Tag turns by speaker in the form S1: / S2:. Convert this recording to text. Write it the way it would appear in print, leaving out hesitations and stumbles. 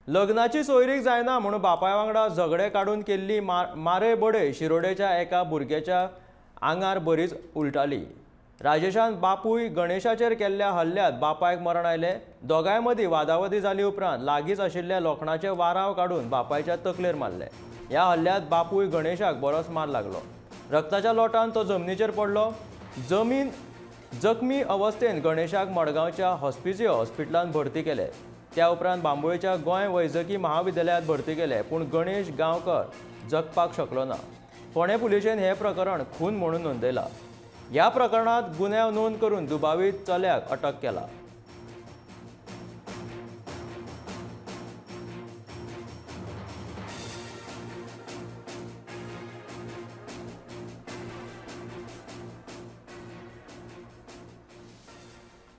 S1: लग्नाची सोयरीक जायना म्हणून बापाय वांगडा झगडे काडून केल्ली मारे बडे शिरोडेच्या एका भुरग्याच्या आंगार बरीच उलटाली। राजेशान बापूय गणेशाचेर केल्ल्या हल्ल्यात बापायक मरण आयले। दोगांय मदीं वादावादी जाली उपरांत लागींच आशिल्ल्या लोखणाचे वाराव काडून बापायच्या तकलेर मारले। ह्या हल्ल्यात बापूय गणेशाक बरोच मार लागलो। रक्ताच्या लोटान तो जमनीचेर पडलो। जखमी अवस्थेत गणेशाक मडगांवच्या हॉस्पिटलांत भरती केले। त्या उपरांत बांबोळेच्या गोंय वैजकी महाविद्यालयांत भरती केले, पूण गणेश गांवकर जगपाक शकलो ना। फोंडे पुलिशेन हे प्रकरण खून म्हणून नोंदयला। ह्या प्रकरणात गुन्यांव नोंद करून दुबावित चल्याक अटक केला।